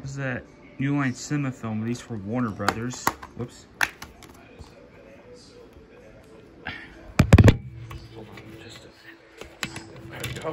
This is that New Line Cinema film released for Warner Brothers. Whoops. Hold on just a minute. There we go.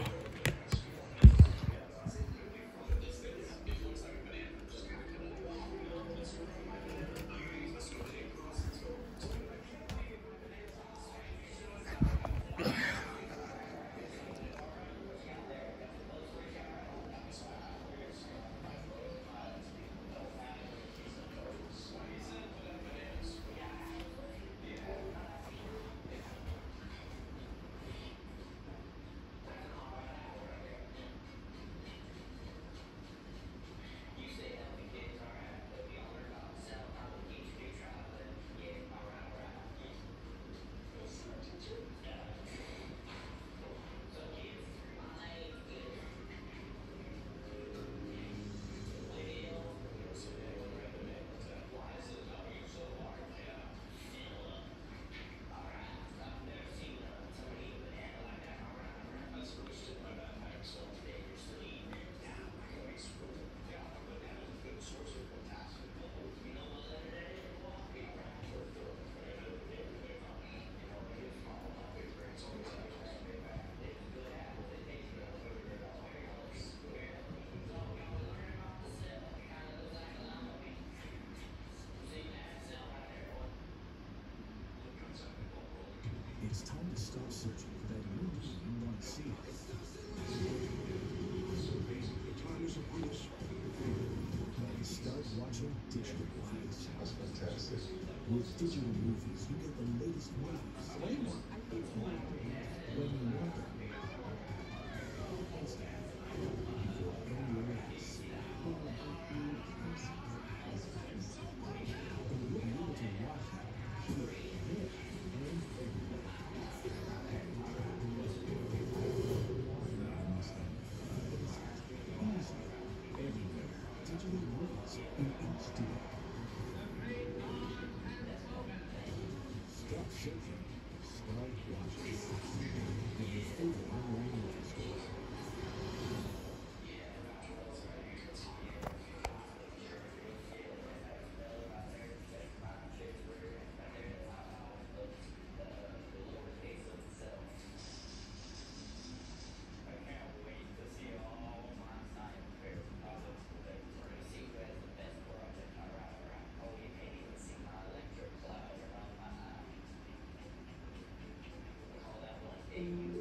It's time to start searching for that movie you want to see. Start watching digital movies. That's fantastic. With digital movies, you get the latest movies. When you want them. Before anyone else. And you'll be able to watch them here, there, and everywhere. Everywhere. Digital movies in HD. Stop searching. Start watching. With your favorite online movie store. And